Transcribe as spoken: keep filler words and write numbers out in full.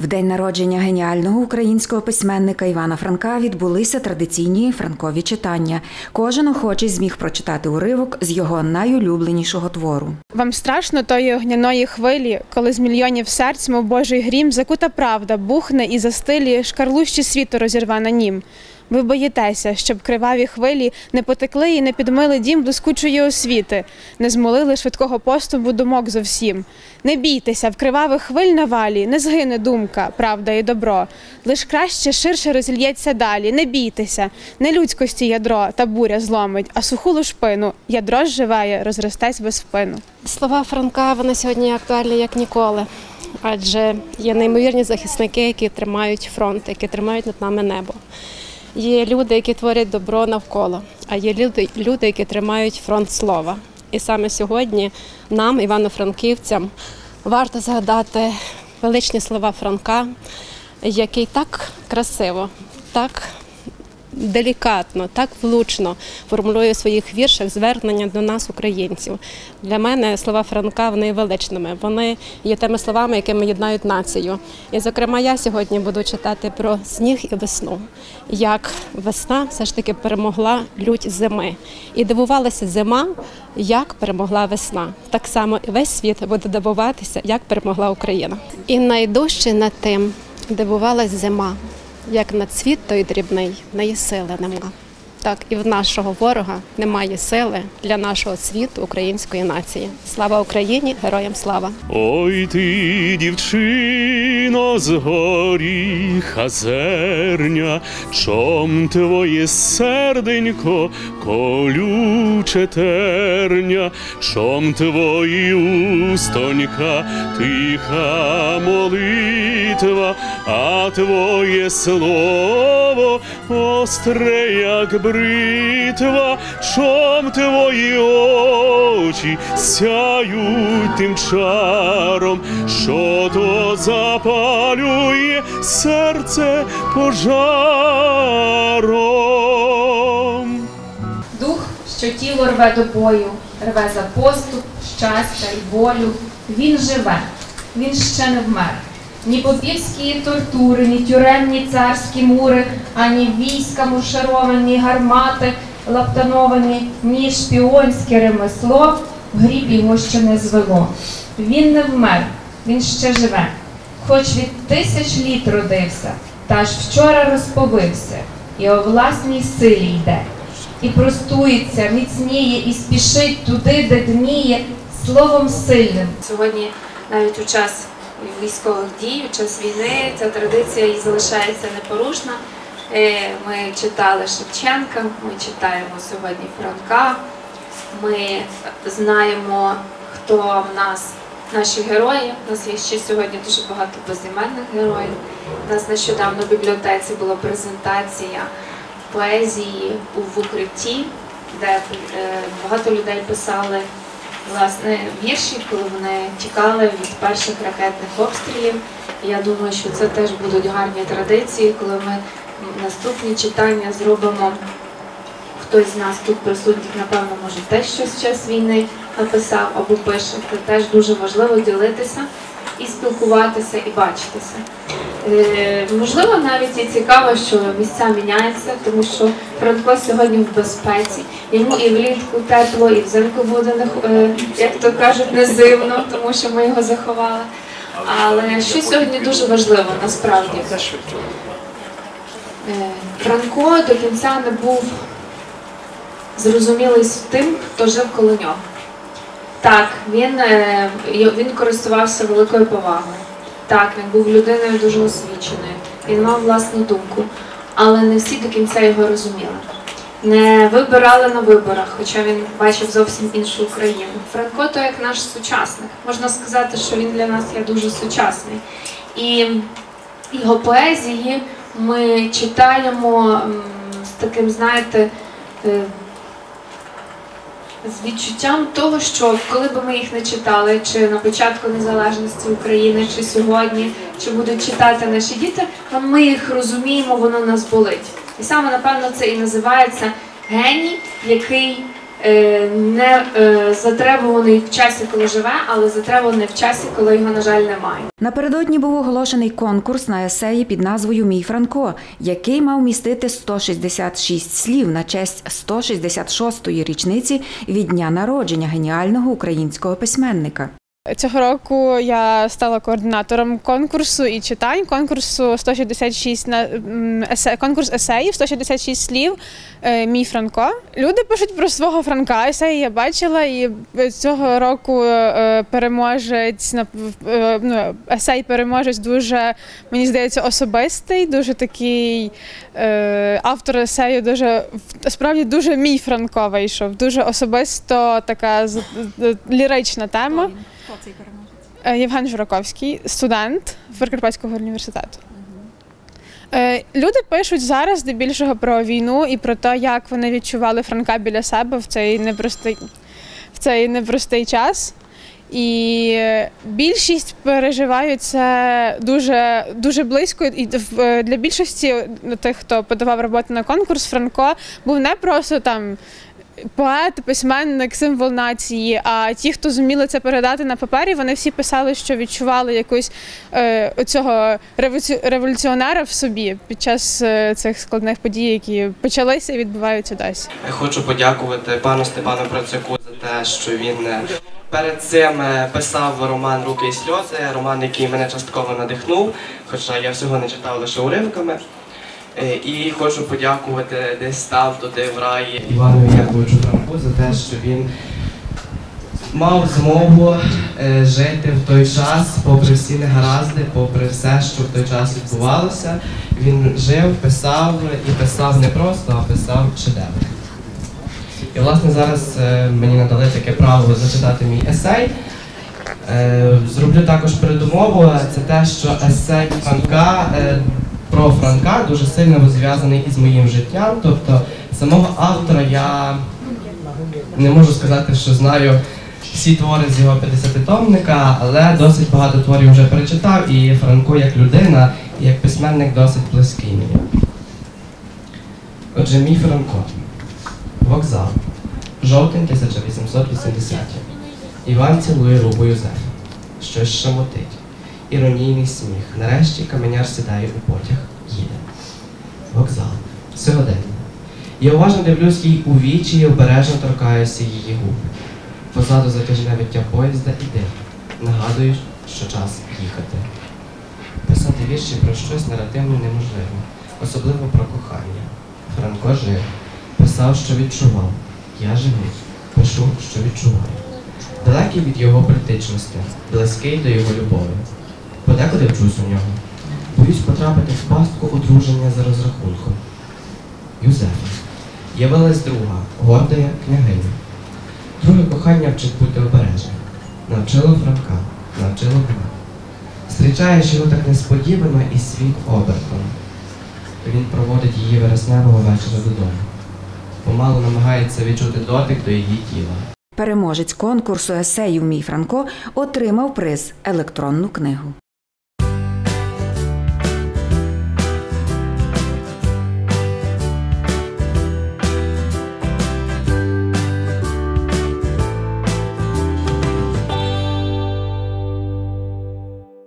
В день народження геніального українського письменника Івана Франка відбулися традиційні франкові читання. Кожен охочий зміг прочитати уривок з його найулюбленішого твору. Вам страшно тої огняної хвилі, коли з мільйонів серць, мов божий грім, закута правда бухне і застилі, шкарлущі світу розірве на нім. Ви боїтеся, щоб криваві хвилі не потекли і не підмили дім блискучої освіти, не змолили швидкого поступу думок зовсім. Не бійтеся, в кривавих хвиль навалі не згине думка, правда і добро. Лиш краще ширше розільється далі. Не бійтеся, не людськості ядро та буря зломить, а суху лушпину ядро зживає, розростесь без спину. Слова Франка, вони сьогодні актуальні як ніколи. Адже є неймовірні захисники, які тримають фронт, які тримають над нами небо. Є люди, які творять добро навколо, а є люди, люди, які тримають фронт слова. І саме сьогодні нам, івано-франківцям, варто згадати величні слова Франка, який так красиво, так делікатно, так влучно формулює в своїх віршах звернення до нас, українців. Для мене слова Франка, вони є величними, вони є тими словами, якими єднають націю. І, зокрема, я сьогодні буду читати про сніг і весну, як весна все ж таки перемогла лють зими. І дивувалася зима, як перемогла весна. Так само і весь світ буде дивуватися, як перемогла Україна. І найдужче над тим дивувалась зима. Як на цвіт той дрібний, в неї сили нема. Так і в нашого ворога немає сили для нашого світу, української нації. Слава Україні, героям слава! Ой ти, дівчино, з горіха зерня, чом твоє серденько колюче терня, чом твої устонька тиха молитва, а твоє слово остре, як бритва, чом твої очі сяють тим чаром, що то запалює серце пожаром. Дух, що тіло рве до бою, рве за поступ, щастя й волю, він живе, він ще не вмер. Ні попівські тортури, ні тюремні царські мури, ані війська мушаровані, гармати лаптановані, ні шпіонське ремесло в гріб його ще не звело. Він не вмер, він ще живе, хоч від тисяч літ родився, та ж вчора розповився, і о власній силі йде. І простується, міцніє, і спішить туди, де дніє, словом сильним. Сьогодні навіть у час військових дій, у час війни ця традиція і залишається непорушна. Ми читали Шевченка, ми читаємо сьогодні Франка, ми знаємо, хто в нас наші герої. У нас є ще сьогодні дуже багато безіменних героїв. У нас нещодавно в бібліотеці була презентація поезії в укритті, де багато людей писали власне вірші, коли вони тікали від перших ракетних обстрілів. Я думаю, що це теж будуть гарні традиції, коли ми наступні читання зробимо. Хтось з нас тут присутніх, напевно, може теж щось в час війни написав або пише. Це теж дуже важливо ділитися і спілкуватися, і бачитися. Е, можливо, навіть і цікаво, що місця міняються, тому що Франко сьогодні в безпеці. Йому і влітку тепло, і взимку буде, е, як то кажуть, не зимно, тому що ми його заховали. Але що сьогодні дуже важливо, насправді. Е, Франко до кінця не був зрозумілий з тим, хто жив коло нього. Так, він, е, він користувався великою повагою. Так, він був людиною дуже освіченою, він мав власну думку, але не всі до кінця його розуміли. Не вибирали на виборах, хоча він бачив зовсім іншу Україну. Франко – то як наш сучасник. Можна сказати, що він для нас є дуже сучасний. І його поезії ми читаємо з таким, знаєте, з відчуттям того, що коли б ми їх не читали, чи на початку незалежності України, чи сьогодні, чи будуть читати наші діти, ми їх розуміємо, воно нас болить. І саме, напевно, це і називається геній, який е, не е, затребуваний в часі, коли живе, але затребуваний в часі, коли його, на жаль, немає. Напередодні був оголошений конкурс на есеї під назвою «Мій Франко», який мав містити сто шістдесят шість слів на честь сто шістдесят шостої річниці від дня народження геніального українського письменника. Цього року я стала координатором конкурсу і читань, конкурсу сто шістдесят шість на есе, конкурс есеїв, сто шістдесят шість слів «Мій Франко». Люди пишуть про свого Франка, есеї я бачила, і цього року переможець, ну, есей переможець дуже, мені здається, особистий, дуже такий автор есею, дуже, справді дуже мій Франко вийшов, дуже особисто така лірична тема. Хто цей переможець? Євген Жураковський, студент Прикарпатського університету. Люди пишуть зараз здебільшого про війну і про те, як вони відчували Франка біля себе в цей непростий, в цей непростий час. І більшість переживають це дуже, дуже близько. І для більшості тих, хто подавав роботу на конкурс, Франко був не просто там поет, письменник, символ нації, а ті, хто зуміли це передати на папері, вони всі писали, що відчували якусь е, оцього революціонера в собі під час е, цих складних подій, які почалися і відбуваються досі. Я хочу подякувати пану Степану Процяку за те, що він перед цим писав роман «Руки і сльози», роман, який мене частково надихнув, хоча я всього не читав, лише уривками. І хочу подякувати десь там, туди, в раї, Івану Яковичу Франку за те, що він мав змогу жити в той час, попри всі негаразди, попри все, що в той час відбувалося. Він жив, писав, і писав не просто, а писав шедевр. І, власне, зараз мені надали таке право зачитати мій есей. Зроблю також передумову, це те, що есей Франка про Франка дуже сильно зв'язаний із моїм життям, тобто самого автора я не можу сказати, що знаю всі твори з його п'ятдесятитомника, але досить багато творів вже перечитав, і Франко як людина, і як письменник досить близький мені. Отже, мій Франко. Вокзал. Жовтень тисяча вісімсот вісімдесятий. Іван цілує руку Юзефа. Щось шамотить. Іронійний сміх. Нарешті каменяр сідає у потяг. Їде. Вокзал. Сьогодення. Я уважно дивлюсь їй у вічі і обережно торкаюся її губ. Позаду затяжне виття поїзда іде. Нагадую, що час їхати. Писати вірші про щось наративно неможливо. Особливо про кохання. Франко жив. Писав, що відчував. Я живу. Пишу, що відчуваю. Далекий від його політичності. Близький до його любові. Подекуди вчусь у нього. Боюсь потрапити в пастку одруження за розрахунком. Юзефа. Явилась друга, гордая княгиня. Друге кохання вчить бути обережним. Навчило Франка, навчило мене. Зустрічаєш його так несподівано і світ обертом. Він проводить її вересневого вечора додому. Помалу намагається відчути дотик до її тіла. Переможець конкурсу есеїв «Мій Франко» отримав приз – електронну книгу.